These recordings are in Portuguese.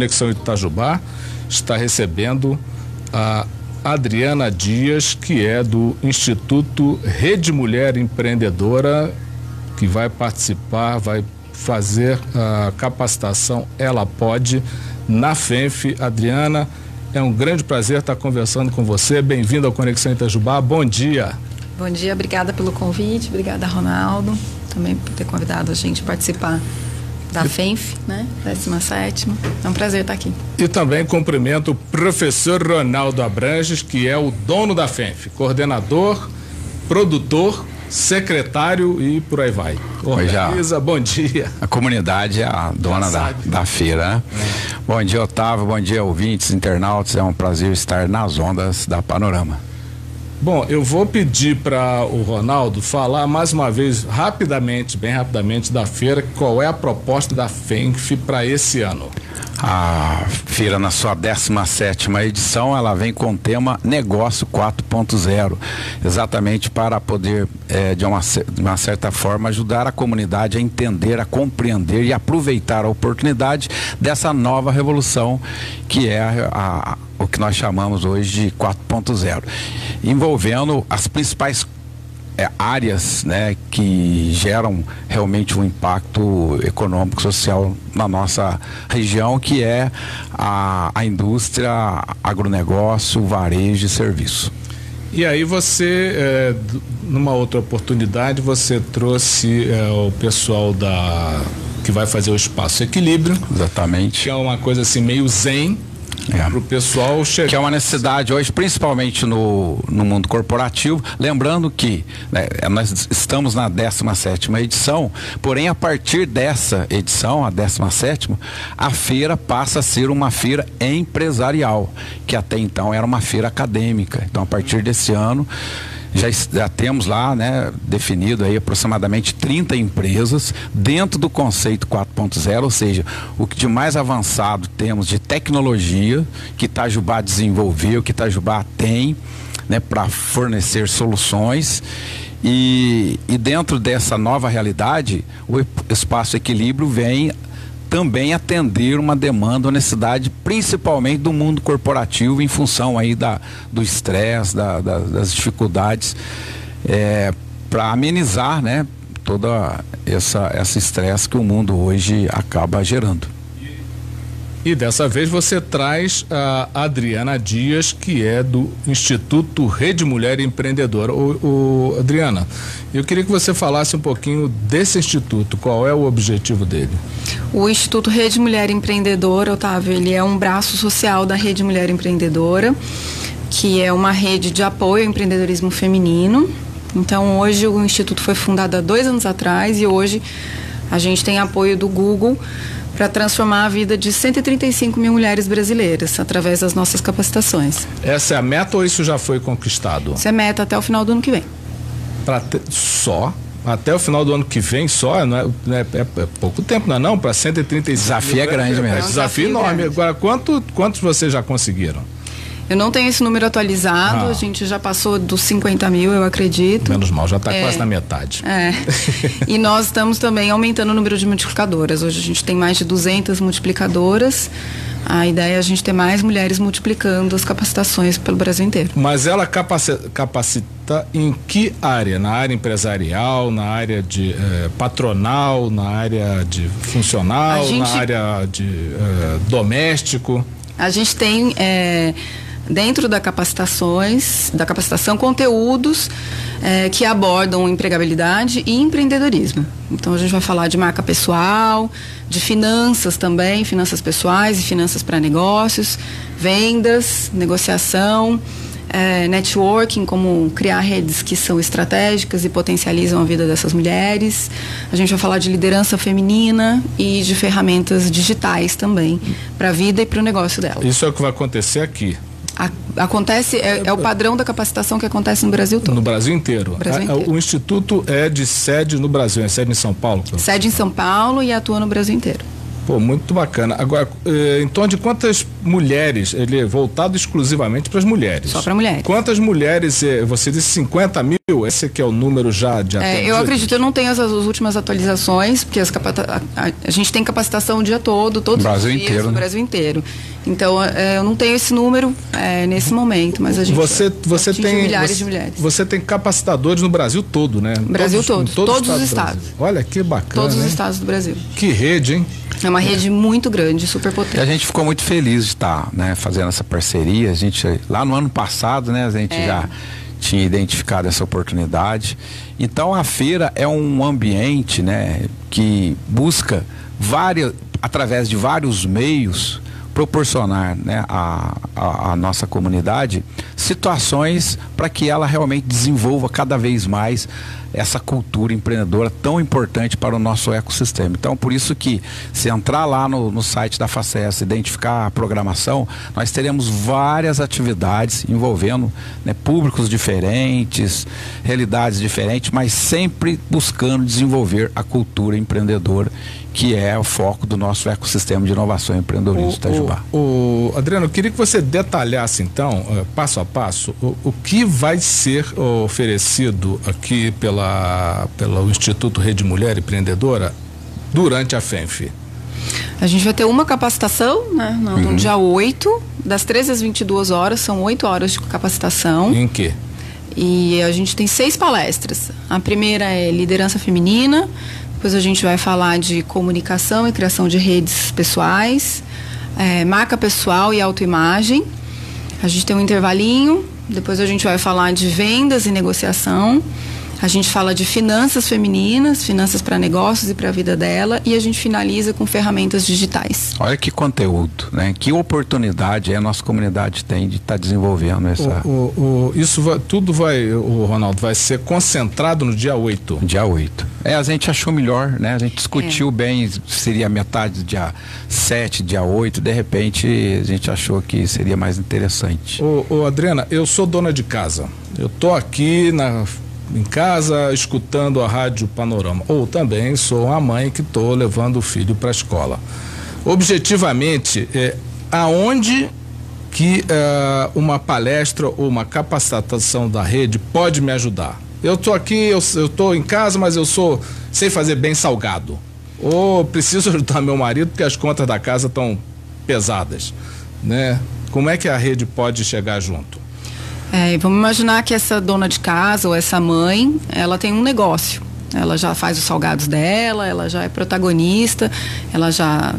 Conexão Itajubá está recebendo a Adriana Dias, que é do Instituto Rede Mulher Empreendedora, que vai participar, vai fazer a capacitação Ela Pode na FENF. Adriana, é um grande prazer estar conversando com você. Bem-vindo ao Conexão Itajubá. Bom dia. Bom dia, obrigada pelo convite, obrigada, Ronaldo, também por ter convidado a gente a participar da FENF, né? 17ª. É um prazer estar aqui. E também cumprimento o professor Ronaldo Abranges, que é o dono da FENF, coordenador, produtor, secretário e por aí vai. Organiza, bom dia. A comunidade é a dona da feira, né? Bom dia, Otávio, bom dia, ouvintes, internautas, é um prazer estar nas ondas da Panorama. Bom, eu vou pedir para o Ronaldo falar mais uma vez, rapidamente, bem rapidamente, da feira, qual é a proposta da FENF para esse ano. A feira, na sua 17ª edição, ela vem com o tema Negócio 4.0, exatamente para poder, de uma certa forma, ajudar a comunidade a entender, a compreender e aproveitar a oportunidade dessa nova revolução, que é o que nós chamamos hoje de 4.0, envolvendo as principais áreas, né, que geram realmente um impacto econômico, social na nossa região, que é a indústria, agronegócio, varejo e serviço. E aí você, numa outra oportunidade, você trouxe o pessoal que vai fazer o Espaço Equilíbrio. Exatamente. Que é uma coisa assim meio zen. Para o pessoal chegar. Que é uma necessidade hoje, principalmente no mundo corporativo. Lembrando que, né, nós estamos na 17ª edição, porém, a partir dessa edição, a 17ª, a feira passa a ser uma feira empresarial, que até então era uma feira acadêmica. Então, a partir desse ano, já temos lá, né, definido aí aproximadamente 30 empresas dentro do conceito 4.0, ou seja, o que de mais avançado temos de tecnologia que Itajubá desenvolveu, que Itajubá tem, né, para fornecer soluções. E dentro dessa nova realidade, o Espaço Equilíbrio vem também atender uma demanda, uma necessidade, principalmente do mundo corporativo, em função aí do estresse, das dificuldades, para amenizar, né, toda esse estresse que o mundo hoje acaba gerando. E dessa vez você traz a Adriana Dias, que é do Instituto Rede Mulher Empreendedora. Adriana, eu queria que você falasse um pouquinho desse instituto, qual é o objetivo dele? O Instituto Rede Mulher Empreendedora, Otávio, ele é um braço social da Rede Mulher Empreendedora, que é uma rede de apoio ao empreendedorismo feminino. Então, hoje o Instituto foi fundado há 2 anos atrás e hoje a gente tem apoio do Google para transformar a vida de 135 mil mulheres brasileiras através das nossas capacitações. Essa é a meta ou isso já foi conquistado? Essa é a meta até o final do ano que vem. Só? Até o final do ano que vem só? Não é pouco tempo, não é não? Para 135 desafio mil, é grande mesmo. É um desafio enorme. Grande. Agora, quantos vocês já conseguiram? Eu não tenho esse número atualizado, a gente já passou dos 50 mil, eu acredito. Menos mal, já está quase na metade. E nós estamos também aumentando o número de multiplicadoras. Hoje a gente tem mais de 200 multiplicadoras. A ideia é a gente ter mais mulheres multiplicando as capacitações pelo Brasil inteiro. Mas ela capacita em que área? Na área empresarial, na área de patronal, na área de funcional, na área de doméstico? A gente tem dentro da capacitação, conteúdos que abordam empregabilidade e empreendedorismo. Então a gente vai falar de marca pessoal, de finanças também, finanças pessoais e finanças para negócios, vendas, negociação, networking, como criar redes que são estratégicas e potencializam a vida dessas mulheres. A gente vai falar de liderança feminina e de ferramentas digitais também para a vida e para o negócio dela. Isso é o que vai acontecer aqui? Acontece, é o padrão da capacitação que acontece no Brasil todo. No Brasil inteiro. O Instituto é de sede no Brasil, é sede em São Paulo? Sede em São Paulo e atua no Brasil inteiro. Pô, muito bacana. Agora, em torno de quantas mulheres, ele é voltado exclusivamente para as mulheres? Só para mulheres. Quantas mulheres, você disse 50 mil, esse aqui é o número já de atendidos? Eu acredito, eu não tenho as últimas atualizações, porque a gente tem capacitação o dia todo, todos os dias, inteiro, no Brasil inteiro. Então, eu não tenho esse número nesse momento, mas a gente você tem milhares de mulheres. Você tem capacitadores no Brasil todo, né? Brasil todo, todos os estados. Olha que bacana, todos os estados do Brasil. Que rede, hein? É uma rede muito grande, super potente. E a gente ficou muito feliz de estar, né, fazendo essa parceria. A gente, lá no ano passado, né, a gente já tinha identificado essa oportunidade. Então a feira é um ambiente, né, que busca através de vários meios, proporcionar, né, a nossa comunidade situações para que ela realmente desenvolva cada vez mais essa cultura empreendedora tão importante para o nosso ecossistema. Então, por isso que, se entrar lá no site da Facess, identificar a programação, nós teremos várias atividades envolvendo, né, públicos diferentes, realidades diferentes, mas sempre buscando desenvolver a cultura empreendedora, que é o foco do nosso ecossistema de inovação e empreendedorismo de Itajubá. Adriano, eu queria que você detalhasse, então, passo a passo, o que vai ser oferecido aqui pelo Instituto Rede Mulher Empreendedora durante a FENF. A gente vai ter uma capacitação, né, no dia 8, das 13 às 22 horas, são 8 horas de capacitação. Em quê? E a gente tem 6 palestras. A primeira é liderança feminina, depois a gente vai falar de comunicação e criação de redes pessoais, marca pessoal e autoimagem. A gente tem um intervalinho, depois a gente vai falar de vendas e negociação. A gente fala de finanças femininas, finanças para negócios e para a vida dela, e a gente finaliza com ferramentas digitais. Olha que conteúdo, né? Que oportunidade a nossa comunidade tem de estar desenvolvendo essa... Tudo vai, Ronaldo, vai ser concentrado no dia 8. Dia 8. A gente achou melhor, né? A gente discutiu bem, seria metade do dia 7, dia 8, de repente a gente achou que seria mais interessante. Adriana, eu sou dona de casa. Eu tô aqui em casa escutando a Rádio Panorama, ou também sou uma mãe que estou levando o filho para a escola. Objetivamente, aonde que uma palestra ou uma capacitação da rede pode me ajudar? Eu estou aqui, eu estou em casa, mas sei fazer bem salgado, ou preciso ajudar meu marido porque as contas da casa estão pesadas, né? Como é que a rede pode chegar junto? Vamos imaginar que essa dona de casa ou essa mãe, ela tem um negócio. Ela já faz os salgados dela, ela já é protagonista, ela já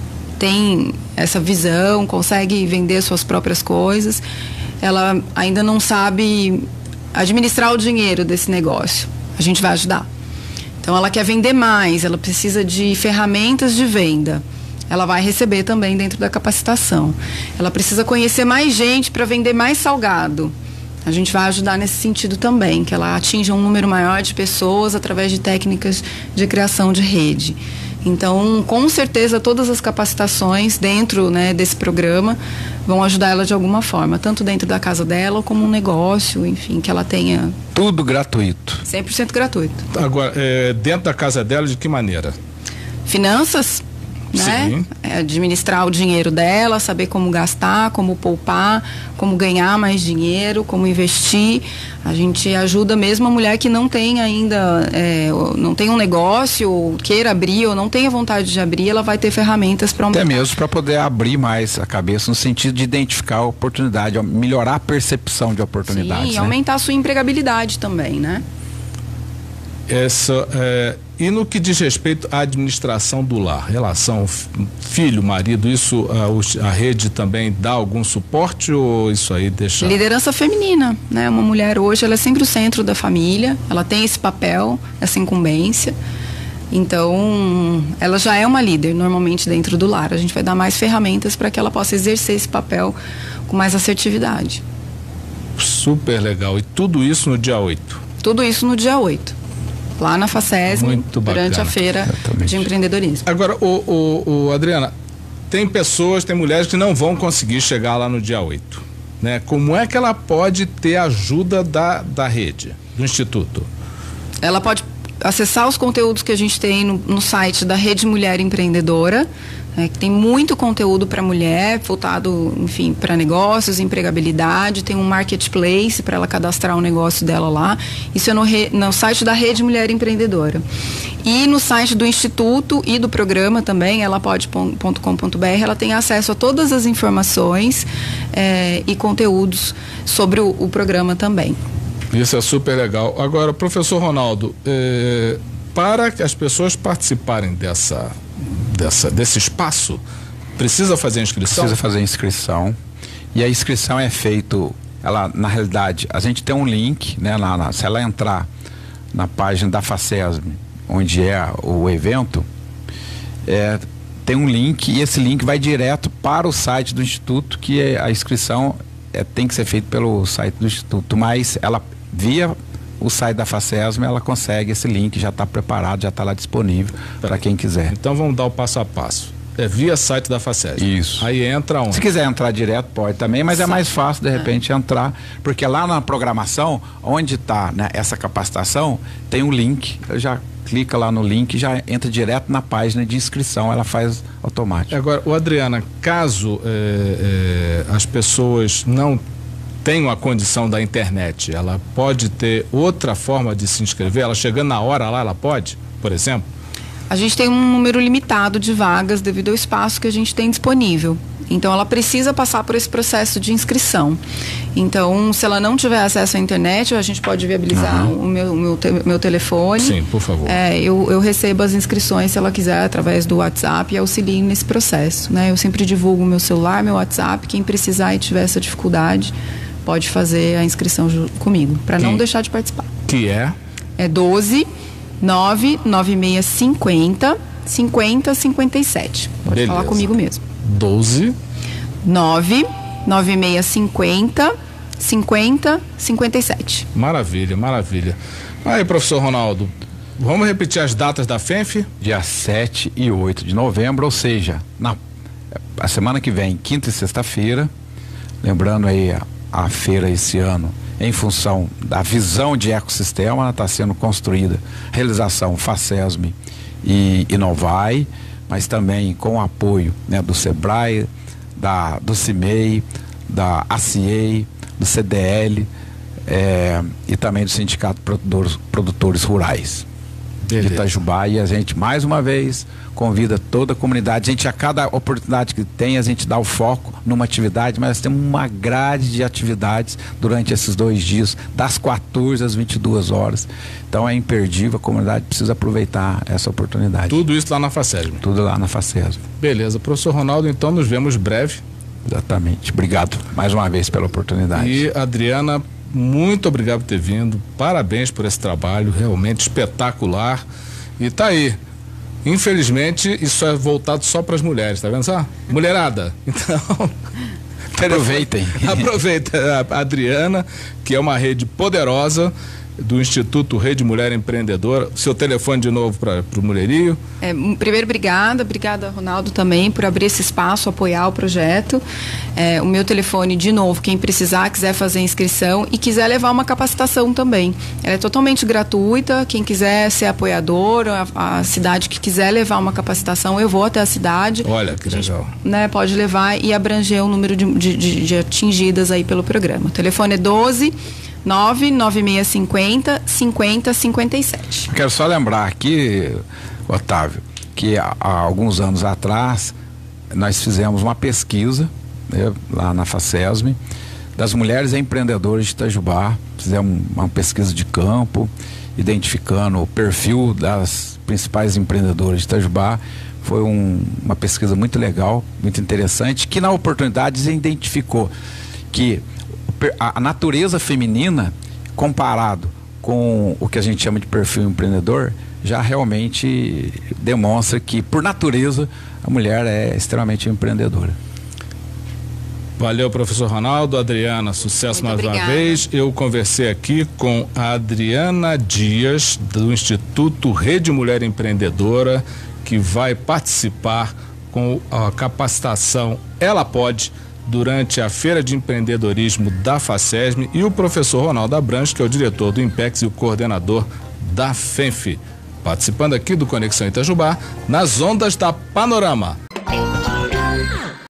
tem essa visão, consegue vender suas próprias coisas. Ela ainda não sabe administrar o dinheiro desse negócio. A gente vai ajudar. Então ela quer vender mais, ela precisa de ferramentas de venda. Ela vai receber também dentro da capacitação. Ela precisa conhecer mais gente para vender mais salgado. A gente vai ajudar nesse sentido também, que ela atinja um número maior de pessoas através de técnicas de criação de rede. Então, com certeza, todas as capacitações dentro, né, desse programa vão ajudar ela de alguma forma, tanto dentro da casa dela como um negócio, enfim, que ela tenha... Tudo gratuito. 100% gratuito. Agora, dentro da casa dela, de que maneira? Finanças, né? Administrar o dinheiro dela, saber como gastar, como poupar, como ganhar mais dinheiro, como investir. A gente ajuda mesmo a mulher que não tem ainda, não tem um negócio, ou queira abrir, ou não tenha vontade de abrir, ela vai ter ferramentas para aumentar. Até mesmo para poder abrir mais a cabeça no sentido de identificar a oportunidade, melhorar a percepção de oportunidades. Sim, e aumentar a sua empregabilidade também, né? E no que diz respeito à administração do lar, relação filho, marido, isso a rede também dá algum suporte ou isso aí deixa... Liderança feminina, né? Uma mulher hoje, ela é sempre o centro da família, ela tem esse papel, essa incumbência, então ela já é uma líder normalmente dentro do lar. A gente vai dar mais ferramentas para que ela possa exercer esse papel com mais assertividade. Super legal. E tudo isso no dia 8? Tudo isso no dia 8. Lá na Facesm, durante a feira de empreendedorismo. Agora, Adriana, tem mulheres que não vão conseguir chegar lá no dia 8, né? Como é que ela pode ter ajuda da rede, do Instituto? Ela pode acessar os conteúdos que a gente tem no site da Rede Mulher Empreendedora, que tem muito conteúdo para mulher, voltado, enfim, para negócios, empregabilidade, tem um marketplace para ela cadastrar o negócio dela lá. Isso é no site da Rede Mulher Empreendedora. E no site do Instituto e do programa também, elapode.com.br, ela tem acesso a todas as informações e conteúdos sobre o programa também. Isso é super legal. Agora, professor Ronaldo, para que as pessoas participarem desse espaço, precisa fazer inscrição? Precisa fazer inscrição. E a inscrição é feito, na realidade, a gente tem um link, né? Se ela entrar na página da FACESM, onde é o evento, tem um link, e esse link vai direto para o site do Instituto, que a inscrição tem que ser feita pelo site do Instituto, mas ela, via o site da FACESM, ela consegue esse link, já está preparado, já está lá disponível para quem quiser. Então vamos dar o passo a passo. É via site da FACESM. Isso. Aí entra onde? Se quiser entrar direto, pode também, mas é mais fácil, de repente, entrar, porque lá na programação, onde está, né, essa capacitação, tem um link, já clica lá no link e já entra direto na página de inscrição, ela faz automático. Agora, Adriana, caso as pessoas não tenham a condição da internet, ela pode ter outra forma de se inscrever? Ela chegando na hora lá, ela pode, por exemplo? A gente tem um número limitado de vagas devido ao espaço que a gente tem disponível. Então, ela precisa passar por esse processo de inscrição. Então, se ela não tiver acesso à internet, a gente pode viabilizar o meu telefone. Sim, por favor. Eu recebo as inscrições, se ela quiser, através do WhatsApp, e auxilio nesse processo, né? Eu sempre divulgo o meu celular, meu WhatsApp. Quem precisar e tiver essa dificuldade, pode fazer a inscrição comigo, para não deixar de participar. Que é? É 12 99650 5057. Pode Beleza. falar comigo mesmo. 12 99650 5057. Maravilha, maravilha. Aí, professor Ronaldo, vamos repetir as datas da FENF? Dia 7 e 8 de novembro, ou seja, a semana que vem, quinta e sexta-feira. Lembrando aí, a feira esse ano, em função da visão de ecossistema, está sendo construída, realização FACESM e Inovai, mas também com o apoio, né, do SEBRAE, do CIMEI, da ACIEI, do CDL e também do Sindicato Produtores Rurais de Itajubá. E a gente, mais uma vez, convida toda a comunidade. A gente, a cada oportunidade que tem, a gente dá o foco numa atividade, mas temos uma grade de atividades durante esses 2 dias, das 14 às 22 horas. Então é imperdível, a comunidade precisa aproveitar essa oportunidade. Tudo isso lá na FACESM? Tudo lá na FACESM. Beleza. Professor Ronaldo, então nos vemos breve. Exatamente. Obrigado mais uma vez pela oportunidade. E Adriana, muito obrigado por ter vindo. Parabéns por esse trabalho, realmente espetacular. E tá aí. Infelizmente, isso é voltado só para as mulheres, tá vendo só? Mulherada. Então, aproveitem. Aproveita a Adriana, que é uma rede poderosa do Instituto Rede Mulher Empreendedora. Seu telefone de novo para o Mulherio. Primeiro, obrigada Ronaldo também por abrir esse espaço, apoiar o projeto. O meu telefone, de novo, quem precisar, quiser fazer inscrição e quiser levar uma capacitação também. Ela é totalmente gratuita, quem quiser ser apoiador, a cidade que quiser levar uma capacitação, eu vou até a cidade. Olha, que legal. Né, pode levar e abranger o número de atingidas aí pelo programa. O telefone é 12 99650 5057. Quero só lembrar aqui, Otávio, que há alguns anos atrás nós fizemos uma pesquisa, né, lá na FACESM, das mulheres empreendedoras de Itajubá. Fizemos uma pesquisa de campo, identificando o perfil das principais empreendedoras de Itajubá. Foi uma pesquisa muito legal, muito interessante, que na oportunidade identificou que a natureza feminina, comparado com o que a gente chama de perfil empreendedor, já realmente demonstra que, por natureza, a mulher é extremamente empreendedora. Valeu, professor Ronaldo. Adriana, sucesso mais uma vez. Eu conversei aqui com a Adriana Dias, do Instituto Rede Mulher Empreendedora, que vai participar com a capacitação Ela Pode durante a Feira de Empreendedorismo da FACESM, e o professor Ronaldo Abranches, que é o diretor do IMPEX e o coordenador da FENF. Participando aqui do Conexão Itajubá, nas ondas da Panorama